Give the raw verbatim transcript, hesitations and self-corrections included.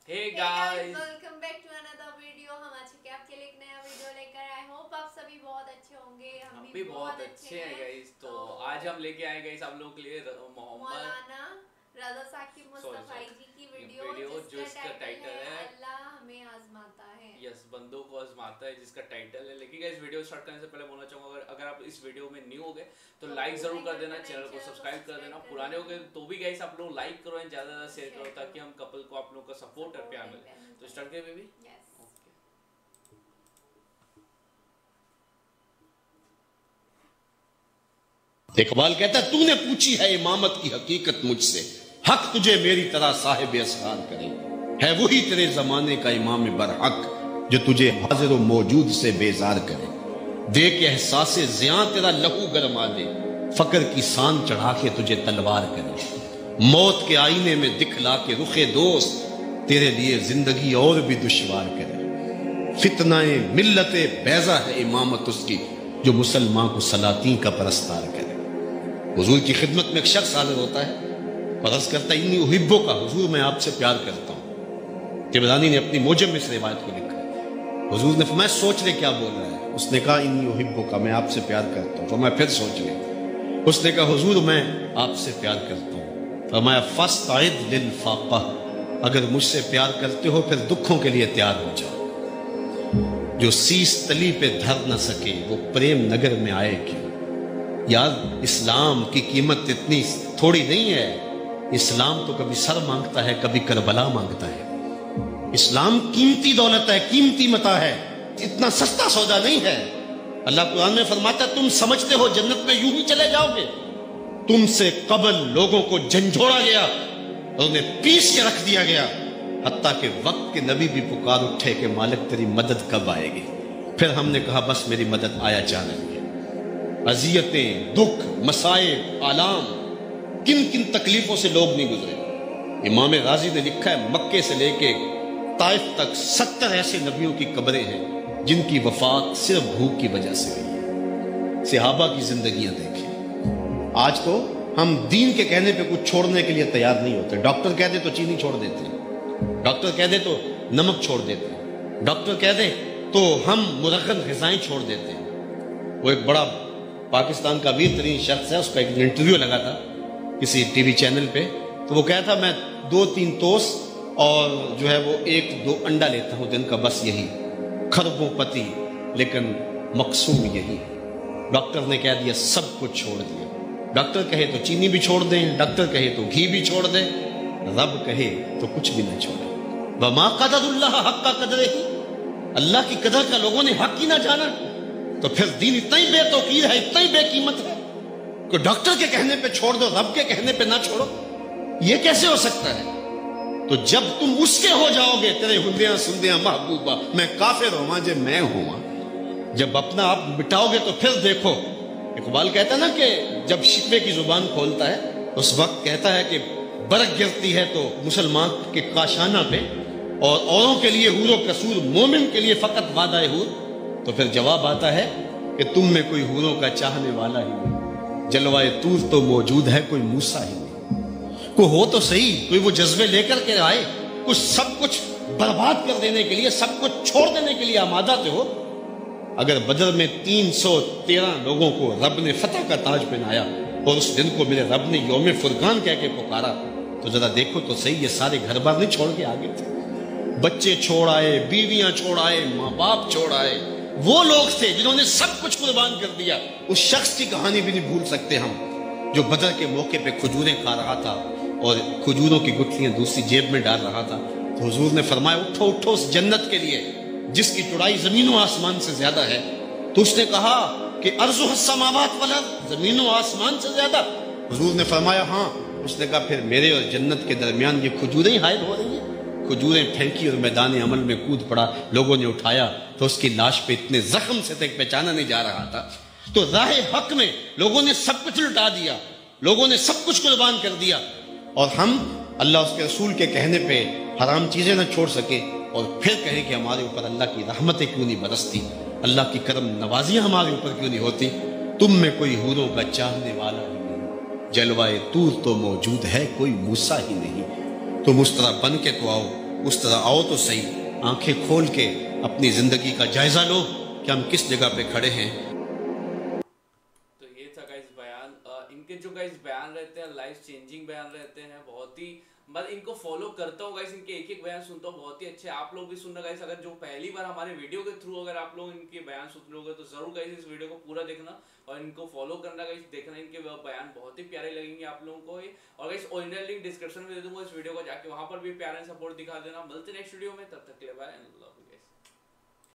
Hey guys, welcome back to another video. हम आज के आपके लिए एक नया वीडियो लेकर आए। होप आप सभी बहुत अच्छे होंगे। हम, हम भी, भी बहुत, बहुत अच्छे हैं गाइस। तो तो आज हम लेके आए गाइस आप लोगों के लिए मोहम्मद मौलाना रज़ा साकिब मुस्तफाई जी की वीडियो, वीडियो जो जिसका इसका टाइटल है है अल्लाह हमें आजमाता है। यस, बंदों को आजमाता है, जिसका टाइटल है। लेकिन गाइस वीडियो स्टार्ट करने से पहले बोलना चाहूंगा, अगर अगर आप इस वीडियो में न्यू हो गए तो, तो लाइक जरूर कर कर देना, चैनल को सब्सक्राइब कर देना। पुराने हो गए तो भी गाइस आप लोग लाइक करो एंड ज्यादा ज्यादा शेयर करो, ताकि हम कपल को आप लोगों का सपोर्ट और प्यार मिले। तो स्टार्ट करें बेबी। इकबाल कहता है तूने पूछी है इमामत की हकीकत मुझसे, हक तुझे मेरी तरह साहिब असरार करे। है वही तेरे जमाने का इमाम बरहक जो तुझे हाजिर मौजूद से बेजार करे। दे के एहसास ज़ियां तेरा लहू गरमा दे, फकर की सान चढ़ा के तुझे तलवार करे। मौत के आईने में दिखला के रुखे दोस्त तेरे लिए जिंदगी और भी दुश्वार करे। फितनाए मिल्लते बैजा है इमामत उसकी जो मुसलमान को सलातीन का परस्तार करे। हुजूर की खिदमत में एक शख्स हाजिर होता है और अर्ज करता है इन्नी उहिब्बो का, हुजूर मैं आपसे प्यार करता हूँ। तिबरानी ने अपनी मोजम में इस रिवायत को लिखा है। हुजूर ने फरमाया सोच ले क्या बोल रहा है। उसने कहा इन्नी उहिब्बो का, मैं आपसे प्यार करता हूँ। फरमाया फिर सोच ले। उसने कहा हुजूर मैं आपसे प्यार करता हूँ। फरमाया फस्तइद लिल फाक़ा, अगर मुझसे प्यार करते हो फिर दुखों के लिए तैयार हो जाओ। जो सीस तली पे धर न सके वो प्रेम नगर में आए क्यों। यार इस्लाम की कीमत इतनी थोड़ी नहीं है। इस्लाम तो कभी सर मांगता है, कभी करबला मांगता है। इस्लाम कीमती दौलत है, कीमती मता है, इतना सस्ता सौदा नहीं है। अल्लाह कुरान में फरमाता है तुम समझते हो जन्नत में यूं ही चले जाओगे। तुमसे कबल लोगों को झंझोड़ा गया और उन्हें पीस के रख दिया गया, हत्ता के वक्त के नबी भी पुकार उठे कि मालिक तेरी मदद कब आएगी। फिर हमने कहा बस मेरी मदद आया जा रही है। अजियतें, दुख, मसाइब, आलाम, किन किन तकलीफों से लोग नहीं गुजरे। इमाम गाजी ने लिखा है मक्के से लेके ताइफ तक सत्तर ऐसे नबियों की कब्रें हैं जिनकी वफात सिर्फ भूख की वजह से हुई है। सहाबा की जिंदगियां देखें। आज तो हम दीन के कहने पे कुछ छोड़ने के लिए तैयार नहीं होते। डॉक्टर कह दे तो चीनी छोड़ देते हैं, डॉक्टर कह दे तो नमक छोड़ देते हैं, डॉक्टर कह दे तो हम मुरक्कन ग़िज़ाएं छोड़ देते हैं। वो एक बड़ा पाकिस्तान का वीर तरीन शख्स है, उसका एक इंटरव्यू लगा था किसी टीवी चैनल पे। तो वो कहता मैं दो तीन टोस्ट और जो है वो एक दो अंडा लेता हूँ दिन का, बस यही खरबों पति, लेकिन मकसूम यही। डॉक्टर ने कह दिया सब कुछ छोड़ दिया। डॉक्टर कहे तो चीनी भी छोड़ दें, डॉक्टर कहे तो घी भी छोड़ दें, रब कहे तो कुछ भी न छोड़े। वमा क़दरुल्लाह हक़्क़ क़द्रिही, अल्लाह की कदर का लोगों ने हक ही ना जाना। तो फिर दीन इतना ही बेतौकीर है, इतना ही बेकीमत है कि डॉक्टर के कहने पे छोड़ दो, रब के कहने पे ना छोड़ो। ये कैसे हो सकता है। तो जब तुम उसके हो जाओगे, तेरे हुंदियां सुंदियां महबूबा मैं काफिर होवा जे मैं हुआ, जब अपना आप मिटाओगे तो फिर देखो। इकबाल कहता है ना कि जब शिकवे की जुबान खोलता है उस वक्त कहता है कि बरक गिरती है तो मुसलमान के काशाना पे, और औरों के लिए हूर व कसूर, मोमिन के लिए फकत वादा हूर। तो फिर जवाब आता है कि तुम में कोई हूरों का चाहने वाला ही नहीं, जलवाए तूर तो मौजूद है कोई मूसा ही नहीं। कोई हो तो सही, कोई वो जज्बे लेकर के आए, कुछ सब कुछ बर्बाद कर देने के लिए, सब कुछ छोड़ देने के लिए आमादा थे हो। अगर बदर में तीन सौ तेरह लोगों को रब ने फतह का ताज पहनाया और उस दिन को मेरे रब ने यौम फुरकान कह के पुकारा, तो जरा देखो तो सही ये सारे घर बार नहीं छोड़ के आगे थे। बच्चे छोड़ आए, बीवियां छोड़ आए, माँ बाप छोड़ आए। वो लोग थे जिन्होंने सब कुछ कुर्बान कर दिया। उस शख्स की कहानी भी नहीं भूल सकते हम, जो बदर के मौके पे खजूरें खा रहा था और खजूरों की गुठलियां दूसरी जेब में डाल रहा था। तो हुजूर ने फरमाया उठो उठो उस जन्नत के लिए जिसकी चौड़ाई जमीनों आसमान से ज्यादा है। तो उसने कहा कि अर्ज़ु हस्समावात वल अर्ज़, जमीनों आसमान से ज्यादा। हुजूर ने फरमाया हाँ। उसने कहा फिर मेरे और जन्नत के दरमियान ये खजूरें हायल हो रही है। खजूरें फेंकी और मैदान अमल में कूद पड़ा। लोगों ने उठाया तो उसकी लाश पे इतने जख्म से तक पहचाना नहीं जा रहा था। तो राह हक में लोगों ने सब कुछ लुटा दिया, लोगों ने सब कुछ कुर्बान कर दिया, और हम अल्लाह उसके रसूल के कहने पे हराम चीजें न छोड़ सके और फिर कहें कि हमारे ऊपर अल्लाह की रहमतें क्यों नहीं बरसती, अल्लाह की करम नवाजियां हमारे ऊपर क्यों नहीं होती। तुम में कोई हूरों का चाहने वाला ही नहीं, जलवाए तूर तो मौजूद है कोई मूसा ही नहीं। तुम उस तरह बन के तो आओ उस तरह आओ तो सही, आंखें खोल के अपनी जिंदगी का जायजा लो कि हम किस जगह पे खड़े हैं। तो ये था गाइस बयान। इनके जो गाइस बयान रहते हैं लाइफ चेंजिंग बयान रहते हैं, बहुत ही मैं इनको फॉलो करता हूँ गाइस, इनके एक एक बयान सुनता हूँ, बहुत ही अच्छे। आप लोग भी सुनना गाइस, अगर जो पहली बार हमारे वीडियो के थ्रू अगर आप लोग इनके बयान सुन लोगे तो जरूर गाइस इस वीडियो को पूरा देखना और इनको फॉलो करना गाइस, देखना इनके बयान बहुत ही प्यारे लगेंगे आप लोगों को। और गाइस ओरिजिनल लिंक डिस्क्रिप्शन में दे दूंगा इस वीडियो को, जाके वहां पर भी प्यारे सपोर्ट दिखा देना। मिलते नेक्स्ट वीडियो में, तब तक के लिए बाय एंड लव।